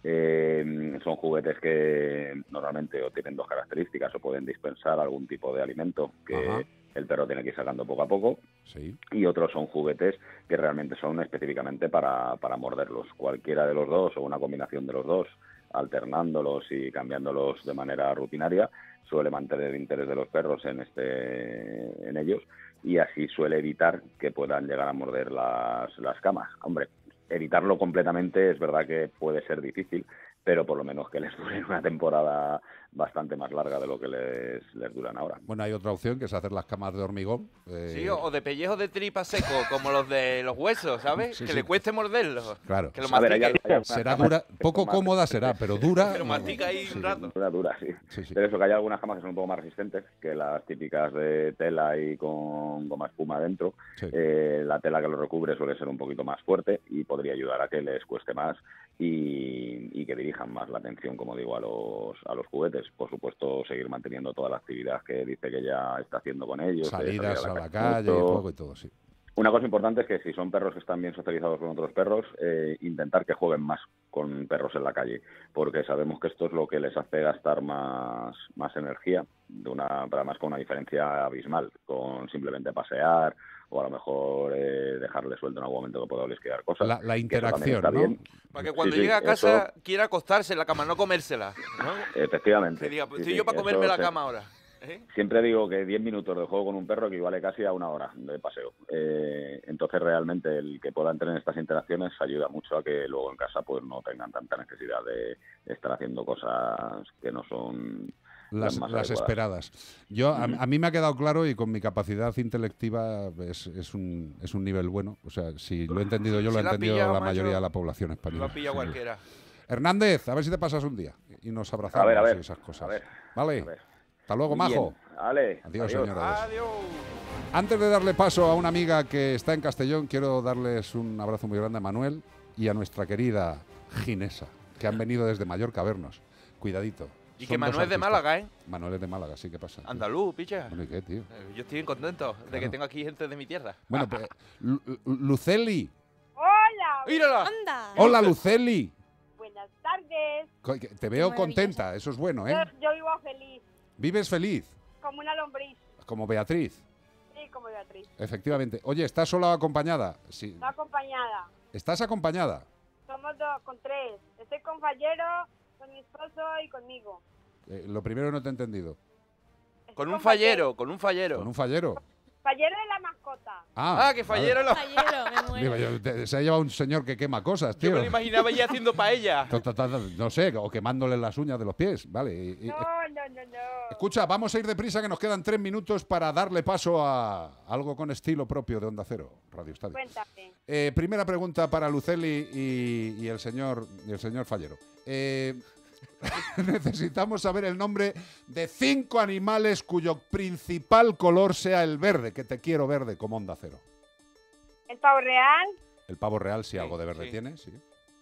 [SPEAKER 16] Eh, son juguetes que normalmente o tienen dos características, o pueden dispensar algún tipo de alimento que
[SPEAKER 4] Ajá.
[SPEAKER 16] el perro tiene que ir sacando poco a poco,
[SPEAKER 4] Sí.
[SPEAKER 16] y otros son juguetes que realmente son específicamente para, para morderlos. Cualquiera de los dos o una combinación de los dos, alternándolos y cambiándolos de manera rutinaria, suele mantener el interés de los perros en, este, en ellos, y así suele evitar que puedan llegar a morder las, las camas. Hombre, evitarlo completamente es verdad que puede ser difícil, pero por lo menos que les dure una temporada bastante más larga de lo que les, les duran ahora.
[SPEAKER 4] Bueno, hay otra opción que es hacer las camas de hormigón. Eh...
[SPEAKER 6] Sí, o de pellejo de tripa seco, como los de los huesos, ¿sabes?
[SPEAKER 4] Sí,
[SPEAKER 6] que
[SPEAKER 4] sí.
[SPEAKER 6] le cueste morderlos.
[SPEAKER 4] Claro.
[SPEAKER 6] Que lo
[SPEAKER 16] A ver,
[SPEAKER 6] mastique.
[SPEAKER 16] hay algunas
[SPEAKER 4] Será
[SPEAKER 16] camas
[SPEAKER 4] dura,
[SPEAKER 16] que
[SPEAKER 4] poco
[SPEAKER 16] son más
[SPEAKER 4] cómoda será, pero dura.
[SPEAKER 6] Pero mastica ahí
[SPEAKER 4] Sí,
[SPEAKER 6] un rato.
[SPEAKER 16] Dura, dura, sí.
[SPEAKER 4] Sí, sí.
[SPEAKER 16] Pero eso, que hay algunas camas que son un poco más resistentes que las típicas de tela y con goma espuma dentro.
[SPEAKER 4] Sí.
[SPEAKER 16] Eh, la tela que lo recubre suele ser un poquito más fuerte y podría ayudar a que les cueste más y, y que dirijan más la atención, como digo, a los, a los juguetes. Por supuesto, seguir manteniendo toda la actividad que dice que ya está haciendo con ellos.
[SPEAKER 4] Salidas
[SPEAKER 16] a
[SPEAKER 4] a
[SPEAKER 16] la,
[SPEAKER 4] la
[SPEAKER 16] calle,
[SPEAKER 4] calle,
[SPEAKER 16] mucho.
[SPEAKER 4] juego y todo, sí.
[SPEAKER 16] Una cosa importante es que si son perros que están bien socializados con otros perros, eh, intentar que jueguen más con perros en la calle, porque sabemos que esto es lo que les hace gastar más, más energía, de una, además con una diferencia abismal, con simplemente pasear o a lo mejor eh, dejarle suelto en algún momento que pueda olisquear cosas.
[SPEAKER 4] La, la
[SPEAKER 16] que eso también
[SPEAKER 4] interacción,
[SPEAKER 16] está
[SPEAKER 4] ¿no?
[SPEAKER 16] bien.
[SPEAKER 6] Para que cuando
[SPEAKER 16] Sí, sí,
[SPEAKER 6] llegue a casa
[SPEAKER 16] eso-
[SPEAKER 6] quiera acostarse en la cama, no comérsela. ¿no?
[SPEAKER 16] Efectivamente.
[SPEAKER 6] Que diga, pues
[SPEAKER 16] Sí,
[SPEAKER 6] estoy
[SPEAKER 16] sí,
[SPEAKER 6] yo para
[SPEAKER 16] eso
[SPEAKER 6] comerme la
[SPEAKER 16] se-
[SPEAKER 6] cama ahora. ¿eh?
[SPEAKER 16] Siempre digo que diez minutos de juego con un perro equivale casi a una hora de paseo. Eh, entonces, realmente, el que puedan tener estas interacciones ayuda mucho a que luego en casa pues no tengan tanta necesidad de estar haciendo cosas que no son
[SPEAKER 4] Las,
[SPEAKER 16] más
[SPEAKER 4] las
[SPEAKER 16] adecuadas.
[SPEAKER 4] esperadas. Yo a, a mí me ha quedado claro y con mi capacidad intelectiva es, es, un, es un nivel bueno. O sea, si lo he entendido yo, lo
[SPEAKER 6] Se
[SPEAKER 4] ha
[SPEAKER 6] la ha
[SPEAKER 4] entendido
[SPEAKER 6] pillado,
[SPEAKER 4] la
[SPEAKER 6] macho.
[SPEAKER 4] mayoría de la población
[SPEAKER 6] Lo
[SPEAKER 4] española.
[SPEAKER 6] ha pillado
[SPEAKER 4] Sí.
[SPEAKER 6] cualquiera.
[SPEAKER 4] Hernández, a ver si te pasas un día y nos abrazamos
[SPEAKER 16] A ver, a ver,
[SPEAKER 4] y esas cosas.
[SPEAKER 16] a ver,
[SPEAKER 4] ¿Vale?
[SPEAKER 16] a ver.
[SPEAKER 4] Hasta luego,
[SPEAKER 16] Muy
[SPEAKER 4] majo.
[SPEAKER 16] bien. Vale,
[SPEAKER 4] Adiós,
[SPEAKER 16] adiós.
[SPEAKER 4] señora.
[SPEAKER 6] Adiós.
[SPEAKER 4] Antes de darle paso a una amiga que está en Castellón, quiero darles un abrazo muy grande a Manuel y a nuestra querida Ginesa, que han venido desde Mallorca a vernos. Cuidadito.
[SPEAKER 6] Y
[SPEAKER 4] Son
[SPEAKER 6] que
[SPEAKER 4] dos
[SPEAKER 6] Manuel es de
[SPEAKER 4] artistas.
[SPEAKER 6] Málaga, ¿eh?
[SPEAKER 4] Manuel es de Málaga, sí, ¿qué pasa?
[SPEAKER 6] Andaluz, picha.
[SPEAKER 4] Bueno, ¿y qué, tío?
[SPEAKER 6] Eh, Yo estoy bien contento de que
[SPEAKER 4] Claro.
[SPEAKER 6] tengo aquí gente de mi tierra.
[SPEAKER 4] Bueno, pues, Lu- Lu- Luceli.
[SPEAKER 10] Hola.
[SPEAKER 6] ¡Mírala!
[SPEAKER 5] ¡Anda!
[SPEAKER 4] Hola, Luceli.
[SPEAKER 10] Buenas tardes.
[SPEAKER 4] Co- que Te veo
[SPEAKER 5] maravillosa.
[SPEAKER 4] contenta, eso es bueno, ¿eh?
[SPEAKER 10] Yo, yo vivo feliz,
[SPEAKER 4] Vives feliz,
[SPEAKER 10] como una lombriz.
[SPEAKER 4] como Beatriz.
[SPEAKER 10] Sí, como Beatriz.
[SPEAKER 4] Efectivamente. Oye, ¿estás sola o acompañada? Sí.
[SPEAKER 10] No acompañada.
[SPEAKER 4] ¿Estás acompañada?
[SPEAKER 10] Somos dos, con tres. Estoy con Fallero, con mi esposo y conmigo.
[SPEAKER 4] Eh, lo primero no te he entendido.
[SPEAKER 10] Estoy
[SPEAKER 6] Con un
[SPEAKER 10] Fallero.
[SPEAKER 6] fallero, con un fallero.
[SPEAKER 4] ¿Con un fallero?
[SPEAKER 10] Fallero de la mascota.
[SPEAKER 4] Ah,
[SPEAKER 6] Ah, que fallero lo...
[SPEAKER 5] Fallero, me muero.
[SPEAKER 4] Digo, yo, te- se ha llevado un señor que quema cosas,
[SPEAKER 6] Yo
[SPEAKER 4] tío.
[SPEAKER 6] me lo imaginaba ya haciendo paella.
[SPEAKER 4] Ta, ta, ta, ta, No sé, o quemándole las uñas de los pies, vale. y- y-
[SPEAKER 10] No, no, no, no.
[SPEAKER 4] Escucha, vamos a ir deprisa que nos quedan tres minutos para darle paso a algo con estilo propio de Onda Cero, Radio Estadio.
[SPEAKER 10] Cuéntame.
[SPEAKER 4] Eh, primera pregunta para Luceli y, y el señor y el señor Fallero. Eh, necesitamos saber el nombre de cinco animales cuyo principal color sea el verde, que te quiero verde como Onda Cero.
[SPEAKER 10] El pavo real,
[SPEAKER 4] El pavo real, si
[SPEAKER 6] Sí,
[SPEAKER 4] algo de verde
[SPEAKER 6] sí.
[SPEAKER 4] tiene, sí.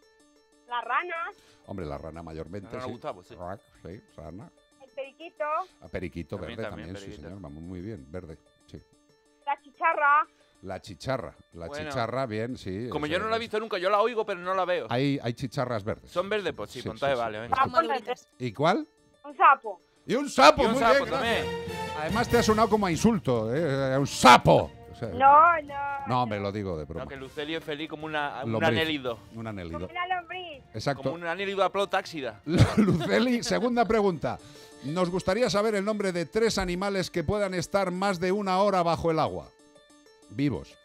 [SPEAKER 10] la rana,
[SPEAKER 4] Hombre, la rana mayormente,
[SPEAKER 6] La rana
[SPEAKER 4] sí.
[SPEAKER 6] Gustavo, sí.
[SPEAKER 4] Rac, sí, rana.
[SPEAKER 10] el periquito,
[SPEAKER 4] A periquito
[SPEAKER 6] También,
[SPEAKER 4] verde
[SPEAKER 6] también,
[SPEAKER 4] también, sí,
[SPEAKER 6] periquito.
[SPEAKER 4] señor. Vamos muy bien, verde, sí.
[SPEAKER 10] la chicharra.
[SPEAKER 4] La chicharra, la
[SPEAKER 6] Bueno.
[SPEAKER 4] chicharra, bien, sí.
[SPEAKER 6] Como
[SPEAKER 4] eso
[SPEAKER 6] yo no la he
[SPEAKER 4] es.
[SPEAKER 6] visto nunca, yo la oigo, pero no la veo.
[SPEAKER 4] Hay, hay chicharras verdes.
[SPEAKER 6] ¿Son verdes? Pues sí,
[SPEAKER 4] Sí,
[SPEAKER 6] pues
[SPEAKER 4] sí,
[SPEAKER 6] entonces
[SPEAKER 4] sí.
[SPEAKER 6] vale. venga.
[SPEAKER 10] Ah,
[SPEAKER 5] Como alubitas.
[SPEAKER 4] ¿Y cuál?
[SPEAKER 10] Un sapo.
[SPEAKER 4] Y un sapo,
[SPEAKER 6] Y un
[SPEAKER 4] muy
[SPEAKER 6] sapo
[SPEAKER 4] bien,
[SPEAKER 6] también.
[SPEAKER 4] gracias. Además te ha sonado como a insulto, ¿eh? Un sapo. O sea,
[SPEAKER 10] No, no.
[SPEAKER 4] No, hombre, lo digo de
[SPEAKER 6] No,
[SPEAKER 4] broma.
[SPEAKER 6] que Lucelio es feliz como una, un
[SPEAKER 4] Lombriz.
[SPEAKER 6] anélido.
[SPEAKER 4] Un anélido.
[SPEAKER 10] Como una lombriz.
[SPEAKER 4] Exacto.
[SPEAKER 6] Como un anélido aplotáxida.
[SPEAKER 4] Luceli, segunda pregunta. Nos gustaría saber el nombre de tres animales que puedan estar más de una hora bajo el agua. Vivos.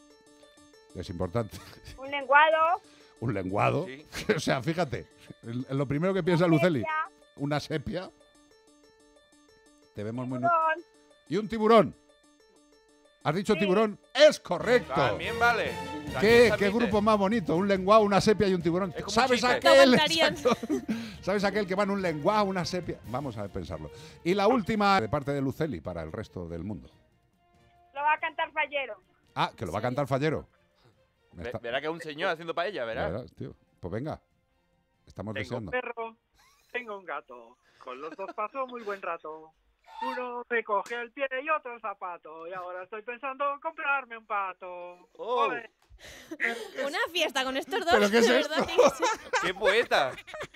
[SPEAKER 4] Es importante.
[SPEAKER 10] Un lenguado.
[SPEAKER 4] Un lenguado.
[SPEAKER 6] Sí.
[SPEAKER 4] O sea, fíjate, el- lo primero que piensa Luceli,
[SPEAKER 10] sepia,
[SPEAKER 4] una sepia. Te vemos muy... nu-
[SPEAKER 10] tiburón.
[SPEAKER 4] Y un tiburón. ¿Has dicho
[SPEAKER 10] Sí.
[SPEAKER 4] tiburón? ¡Es correcto!
[SPEAKER 6] También vale. También
[SPEAKER 4] ¿Qué,
[SPEAKER 6] se
[SPEAKER 4] qué
[SPEAKER 6] admite.
[SPEAKER 4] grupo más bonito? Un lenguado, una sepia y un tiburón.
[SPEAKER 6] Es como
[SPEAKER 4] ¿Sabes
[SPEAKER 6] un chiste.
[SPEAKER 4] aquel?
[SPEAKER 5] No aguantarían.
[SPEAKER 4] Exacto. ¿Sabes aquel que va en un lenguado, una sepia? Vamos a pensarlo. Y la última de parte de Luceli para el resto del mundo.
[SPEAKER 10] Lo va a cantar Fallero.
[SPEAKER 4] Ah, que lo va a cantar Fallero. Me
[SPEAKER 6] Ve-
[SPEAKER 4] está-
[SPEAKER 6] Verá que es un señor haciendo paella,
[SPEAKER 4] Ya
[SPEAKER 6] verá.
[SPEAKER 4] verás, tío. Pues venga. Estamos
[SPEAKER 17] Tengo un
[SPEAKER 4] deseando.
[SPEAKER 17] perro, tengo un gato, con los dos paso muy buen rato. Uno me coge el pie y otro el zapato, y ahora estoy pensando comprarme un pato.
[SPEAKER 6] Oh.
[SPEAKER 17] Ole.
[SPEAKER 5] Una fiesta con estos dos.
[SPEAKER 4] ¿Pero qué es
[SPEAKER 5] de
[SPEAKER 4] esto?
[SPEAKER 5] verdad que-
[SPEAKER 6] ¡Qué poeta!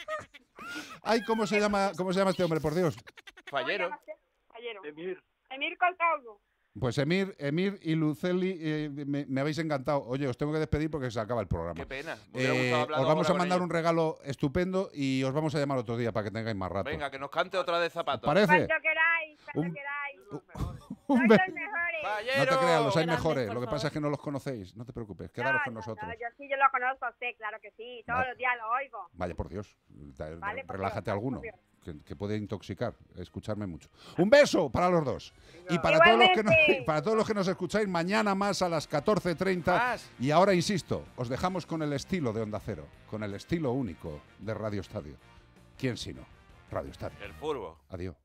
[SPEAKER 4] Ay, ¿cómo se llama, cómo se llama este hombre, por Dios?
[SPEAKER 6] Fallero.
[SPEAKER 10] Fallero.
[SPEAKER 17] Emir,
[SPEAKER 10] Emir Colcaudo.
[SPEAKER 4] Pues Emir, Emir y Luceli, eh, me, me habéis encantado. Oye, os tengo que despedir porque se acaba el programa.
[SPEAKER 6] Qué pena. Me hubiera
[SPEAKER 4] Eh,
[SPEAKER 6] gustado hablar
[SPEAKER 4] os vamos
[SPEAKER 6] ahora
[SPEAKER 4] a mandar
[SPEAKER 6] con
[SPEAKER 4] un regalo estupendo y os vamos a llamar otro día para que tengáis más rato.
[SPEAKER 6] ellos. Venga, que nos cante otra de zapatos.
[SPEAKER 4] ¿Parece?
[SPEAKER 10] Cuando queráis, cuando
[SPEAKER 4] Un-
[SPEAKER 10] queráis.
[SPEAKER 4] Un,
[SPEAKER 10] Sois
[SPEAKER 4] be-
[SPEAKER 10] los mejores.
[SPEAKER 4] No te creas, los hay mejores. Lo que pasa es que no los conocéis. No te preocupes, quedaros
[SPEAKER 10] No,
[SPEAKER 4] con
[SPEAKER 10] no,
[SPEAKER 4] nosotros.
[SPEAKER 10] no, yo sí, yo lo conozco a usted, claro que sí. Todos
[SPEAKER 4] Vale.
[SPEAKER 10] los días lo oigo.
[SPEAKER 4] Vaya, por Dios. Da-
[SPEAKER 10] Vale, por
[SPEAKER 4] Relájate
[SPEAKER 10] Dios,
[SPEAKER 4] alguno,
[SPEAKER 10] por Dios.
[SPEAKER 4] que, que puede intoxicar, escucharme mucho. Un beso para los dos. Y para todos, los que nos,
[SPEAKER 10] Igualmente.
[SPEAKER 4] para todos los que nos escucháis, mañana más a las catorce treinta. Y ahora, insisto, os dejamos con el estilo de Onda Cero, con el estilo único de Radio Estadio. ¿Quién sino? Radio Estadio.
[SPEAKER 6] El furbo.
[SPEAKER 4] Adiós.